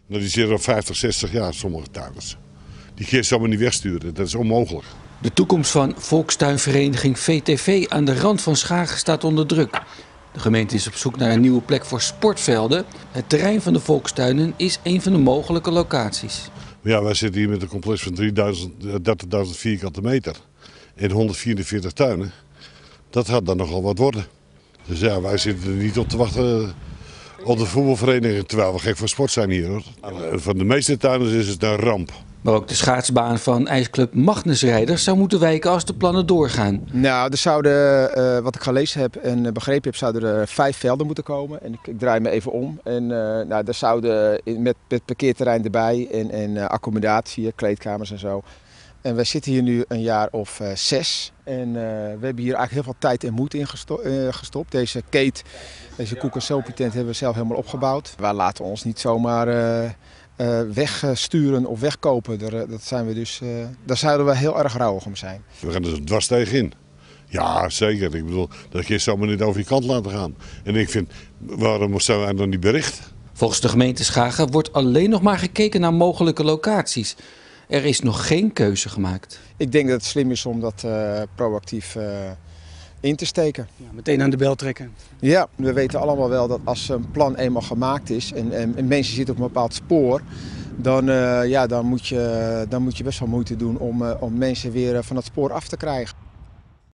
Nou, die zitten al 50, 60 jaar, sommige tuinders. Die kun je zomaar niet wegsturen, dat is onmogelijk. De toekomst van volkstuinvereniging VTV aan de rand van Schagen staat onder druk. De gemeente is op zoek naar een nieuwe plek voor sportvelden. Het terrein van de volkstuinen is een van de mogelijke locaties. Ja, wij zitten hier met een complex van 30.000 vierkante meter en 144 tuinen. Dat gaat dan nogal wat worden. Dus ja, wij zitten er niet op te wachten op de voetbalvereniging, terwijl we gek voor sport zijn hier, hoor. Van de meeste tuinders is het een ramp. Maar ook de schaatsbaan van ijsclub Magnusrijders zou moeten wijken als de plannen doorgaan. Nou, er zouden, wat ik gelezen heb en begrepen heb, zouden er 5 velden moeten komen. En ik draai me even om. En nou, er zouden met parkeerterrein erbij en accommodatie, kleedkamers en zo. En wij zitten hier nu een jaar of 6. En we hebben hier eigenlijk heel veel tijd en moeite in gestopt. Deze Kate, deze koek- en soepie-tent hebben we zelf helemaal opgebouwd. Wij laten ons niet zomaar wegsturen of wegkopen. Daar zouden we heel erg rouwig om zijn. We gaan er dwars tegenin. Ja, zeker. Ik bedoel, dat kun je zomaar niet over je kant laten gaan. En ik vind, waarom zijn wij dan niet bericht? Volgens de gemeente Schagen wordt alleen nog maar gekeken naar mogelijke locaties. Er is nog geen keuze gemaakt. Ik denk dat het slim is om dat proactief in te steken. Ja, meteen aan de bel trekken. Ja, we weten allemaal wel dat als een plan eenmaal gemaakt is en mensen zitten op een bepaald spoor, dan moet je best wel moeite doen om mensen weer van het spoor af te krijgen.